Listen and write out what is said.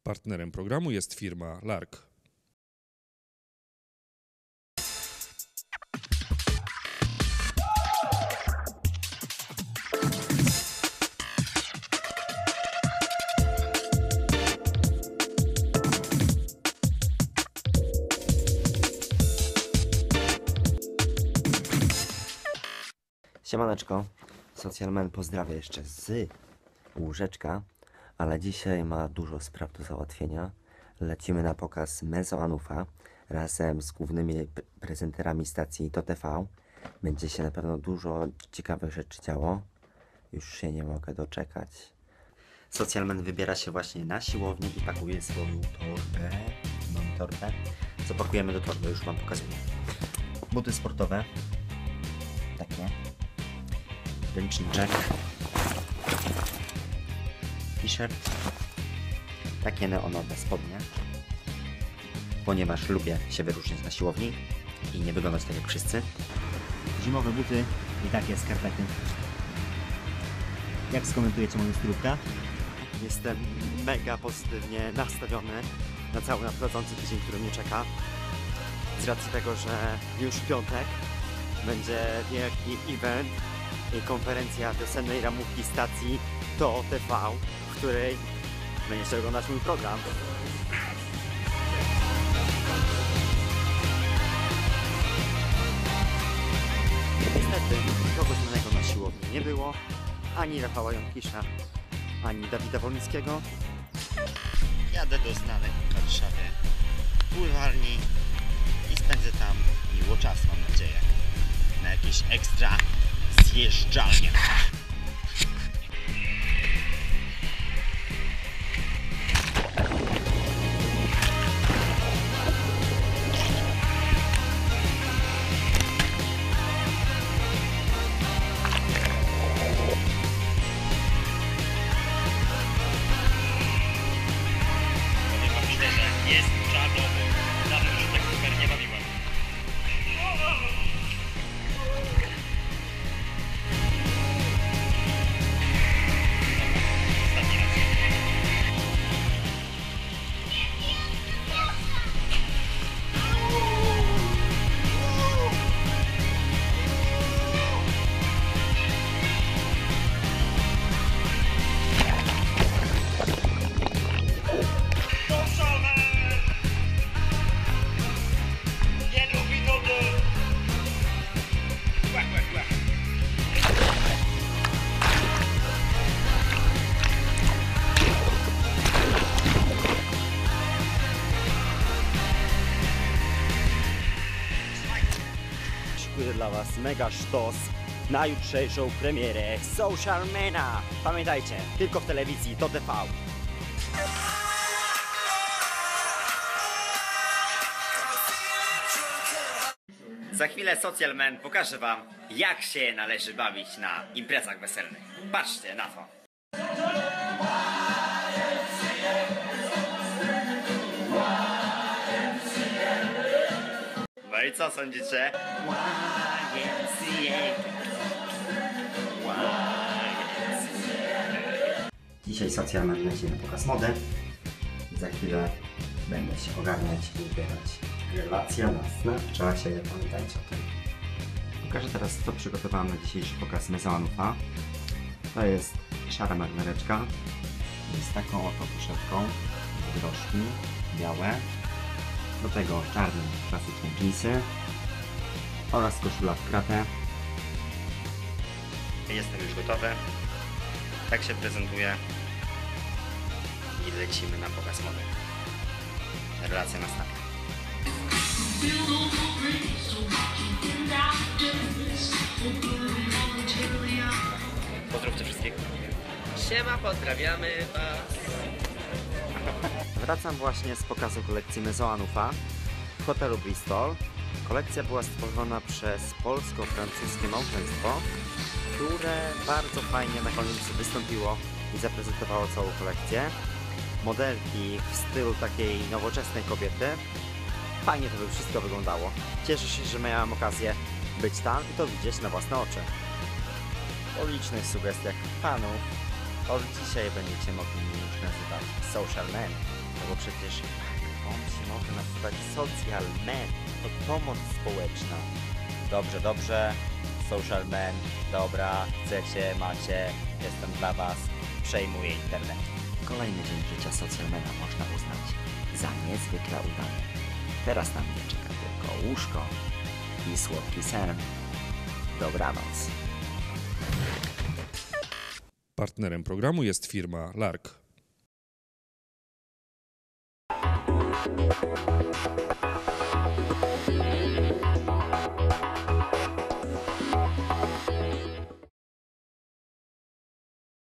Partnerem programu jest firma Lark. Siemaneczko, Socjalman pozdrawia jeszcze z łóżeczka, ale dzisiaj ma dużo spraw do załatwienia. Lecimy na pokaz Mezoanufa razem z głównymi prezenterami stacji TOTV. Będzie się na pewno dużo ciekawych rzeczy działo. Już się nie mogę doczekać. Socjalman wybiera się właśnie na siłownię i pakuje swoją torbę. Mam torbę. Co pakujemy do torby? Już wam pokazuję. Buty sportowe. Takie. Ręczniczek, t-shirt, takie neonowe spodnie, ponieważ lubię się wyróżniać na siłowni i nie wyglądać tak jak wszyscy. Zimowe buty i takie skarpety. Jak skomentujecie moją stylówkę? Jestem mega pozytywnie nastawiony na cały nadchodzący tydzień, który mnie czeka. Z racji tego, że już w piątek będzie wielki event i konferencja wiosennej ramówki stacji TOTV, w której będziecie oglądać mój program. Niestety nikogo znanego na siłowni nie było, ani Rafała Jąkisza, ani Dawida Wolnickiego. Jadę do znanej w Warszawie pływalni i spędzę tam miło czas, mam nadzieję, na jakieś ekstra zjeżdżalnie. Widzę, że jest czarno, bo dawno już tak super nie bawiłem. Szykuję dla was mega sztos na jutrzejszą premierę Socjalmana. Pamiętajcie, tylko w telewizji TOTV. Za chwilę Socjalman pokaże wam, jak się należy bawić na imprezach weselnych. Patrzcie na to. No i co sądzicie? Dzisiaj Socjalman leci na pokaz mody. Za chwilę będę się ogarniać i wybierać relacje na Snapchacie. Pamiętajcie o tym. Pokażę teraz, co przygotowałem na dzisiejszy pokaz Mezoanufa. To jest szara marmereczka z taką oto poszetką, groszki białe. Do tego czarne, klasyczne dżinsy oraz koszula w kratę. Jestem już gotowy. Tak się prezentuję. I lecimy na pokaz mody. Relacja na snapie. Pozdrówcie wszystkich. Siema, pozdrawiamy was. Wracam właśnie z pokazu kolekcji Mezoanufa w hotelu Bristol. Kolekcja była stworzona przez polsko-francuskie małżeństwo, które bardzo fajnie na koniec wystąpiło i zaprezentowało całą kolekcję. Modelki w stylu takiej nowoczesnej kobiety. Fajnie to by wszystko wyglądało. Cieszę się, że miałem okazję być tam i to widzieć na własne oczy. O licznych sugestiach fanów od dzisiaj będziecie mogli mnie już nazywać Socjalman. No bo przecież on się może nazywać Social Man. To pomoc społeczna. Dobrze, dobrze. Social Man. Dobra, chcecie, macie. Jestem dla was. Przejmuję internet. Kolejny dzień życia socjalmena można uznać za niezwykle udany. Teraz na mnie czeka tylko łóżko i słodki sen. Dobranoc. Partnerem programu jest firma Lark.